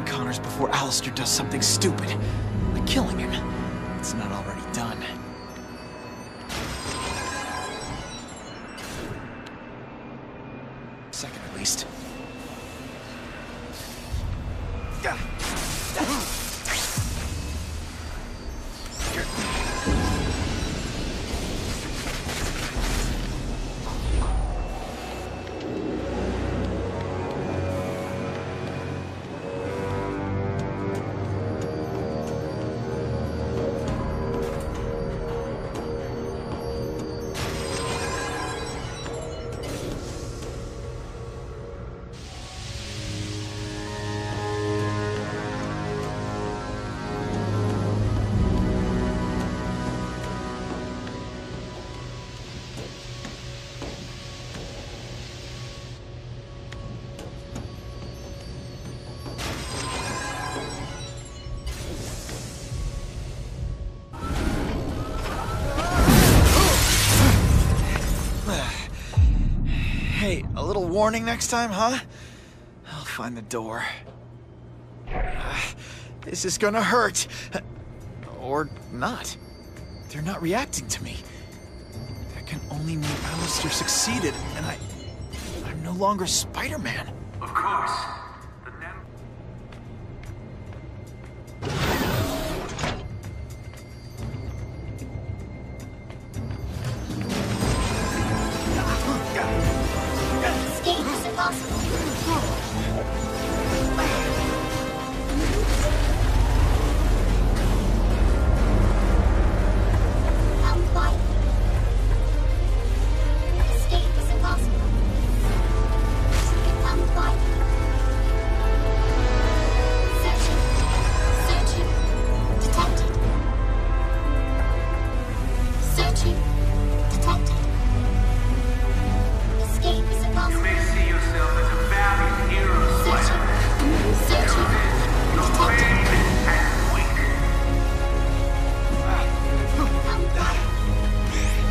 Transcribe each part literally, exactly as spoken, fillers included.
find Connors before Alistair does something stupid, like killing him. It's not already done. Second at least. Hey, a little warning next time, huh? I'll find the door. Uh, this is gonna hurt. Or not. They're not reacting to me. That can only mean Alistair succeeded, and I... I'm no longer Spider-Man. Of course. The nem- Escape is impossible. Come quietly. Escape is impossible. Come quietly. Searching. Searching. Detected. Searching. Detected. Escape is You impossible. may see yourself as a valiant hero, Spider-Man. Searching. Your brain and weak. Come quietly.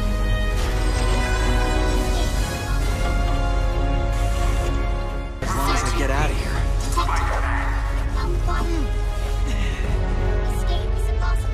As long as I get out of here. Spider-Man. Come quietly. Escape is impossible.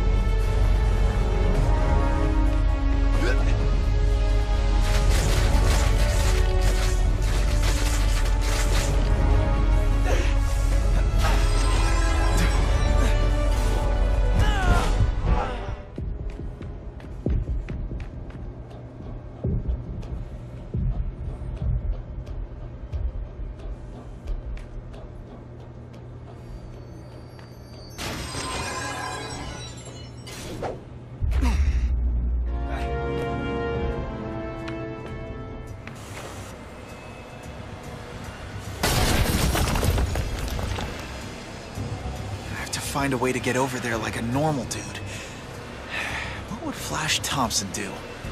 I have to find a way to get over there like a normal dude. What would Flash Thompson do?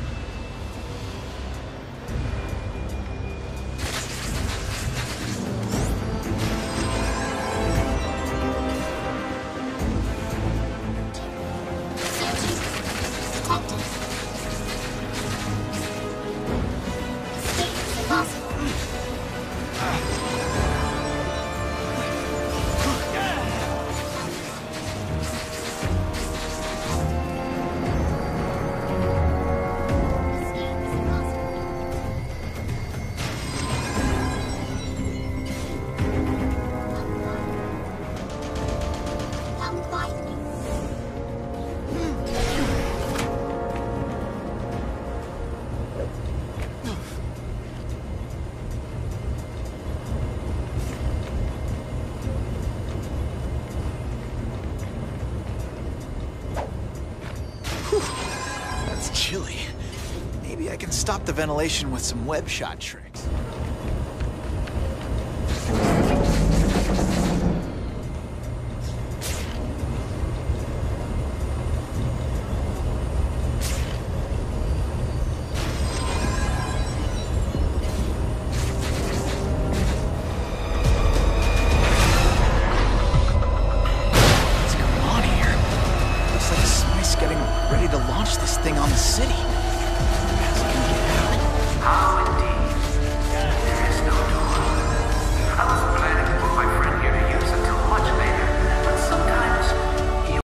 Searching. Detected. Escape is impossible. Escape is impossible. Come quietly. That's chilly. Maybe I can stop the ventilation with some web shot tricks.